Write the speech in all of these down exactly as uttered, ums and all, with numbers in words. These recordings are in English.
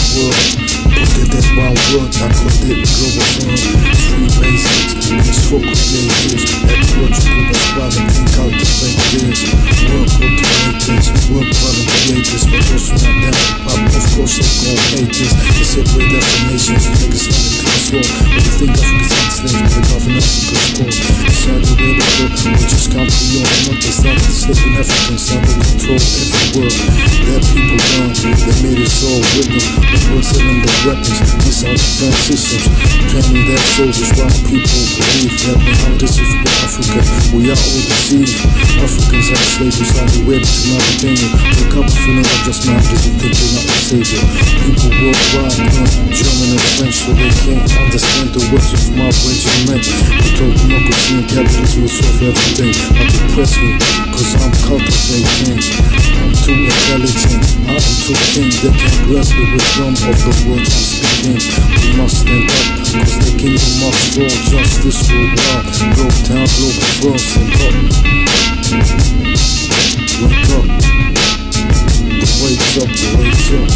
world. Put it in one word, I call it global fun. Free basics, peaceful creators, ecological equality, cultivate this. Work automators, work product creators, but also not them. Of course they gon' hate this. They separate definitions, niggas not in class war. But you think Africa's enslaved, the government Africa's poor. Decide the way to look, we just can't be on. Not they started enslaving Africans, now they control every word. Their people gone, they made us all with them. But we're selling the weapons, these are defense systems. Training their soldiers while people believe that behind this is for Africa, we are all deceived. Africans are slaves, we slowly wear between our opinion. Wake up feeling like just now, did you think you're not the savior? People worldwide learn German and French so they can't understand the words of my regiment. They told democracy and capitalism will solve everything. But depress me, cause I'm cultivating. I'm too intelligent, I am too king. They can't grasp the wisdom of the words I'm speaking. We must stand up, cause the kingdom must fall. Justice worldwide, broke down, global world, stand up. Wake up, wake up, wake up.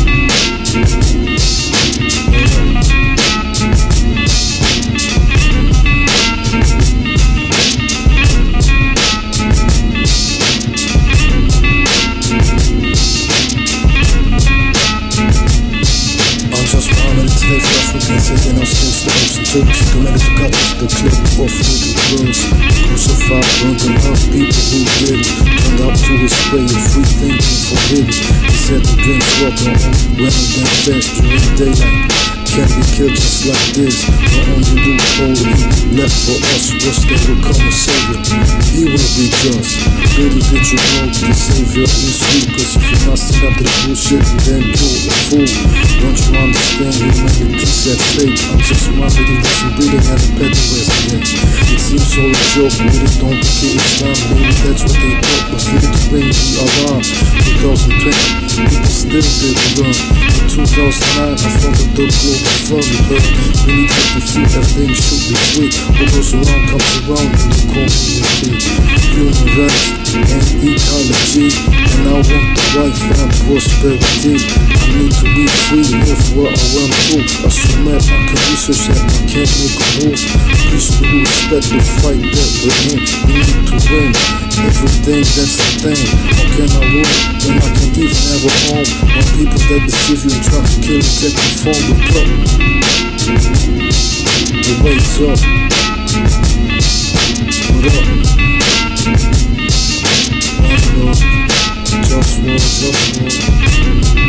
Taking our slaves to apes and turtles, committed to cut off the clip off little girls. Crucified, burned and loved people who didn't. Turned up to his way of free thinking forbidden. He said the drinks water on running them fast during daylight. Can't be killed just like this. The only loophole he left for us was they will come a savior. He will be just. Little did you know the savior is you. Cause if you're not stand up to this bullshit, then you're a fool. Don't you understand humanity said fate? I'm just reminded that some breathing and a petty rest again. It seems all a joke, but it don't become Islam. Maybe that's what they thought was needed to bring the alarm. twenty twenty, people still didn't run. In two thousand nine, I founded the global fund. We need to defeat everything should be free. What goes around comes around in the community. Human rights and ecology, and I want the life and prosperity. I need to be free, live where I want to. Assume that I can research that I can't make a move. Peace to respect the fight that we're in. We need to win everything, that's the thing. How can I win when I can't even have a home? When people that deceive you and try to kill you, take the phone, wake up. The wait's up. What up? One love, just one, just one.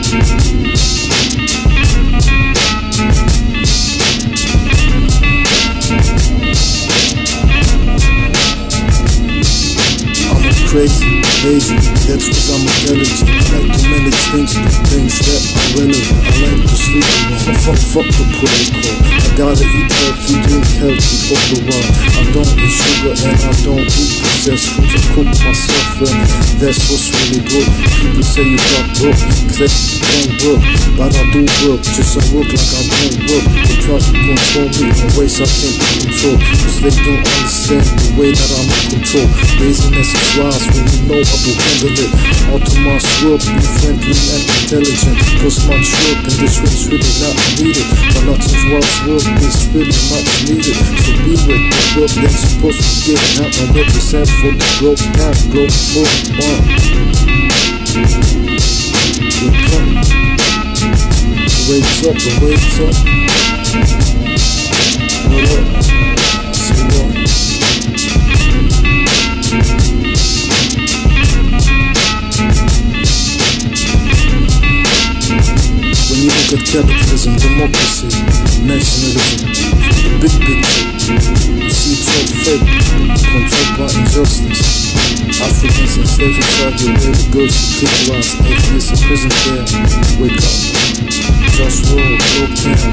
Crazy, lazy, that's cause I'm intelligent. I like to manage things, do things that are relevant. I like to sleep alone, fuck, fuck the protocol. I gotta eat healthy, drink healthy all the while. I don't eat sugar and I don't eat processed foods. I cook myself and that's what's really good. People say you got broke, cause you don't work. But I do work, just I work like I don't work. They try to control me in ways I can't control. Cause they don't understand the way that I'm in control. Laziness is wise when you know how to handle it. Autonomous work, be friendly and intelligent. Cause much work in this world's really not needed. But lots of wise work is really much needed. So be with the work that's supposed to get out and represent for the growth, not grow for one. Wake up, wake up, wake up. What up? Say what? When you look at capitalism, democracy, nationalism, the big picture, you see it's all fake, controlled by injustice. Africans enslaved inside your way, the girls you criticalize, atheists in prison there. Wake up, just roll, low down,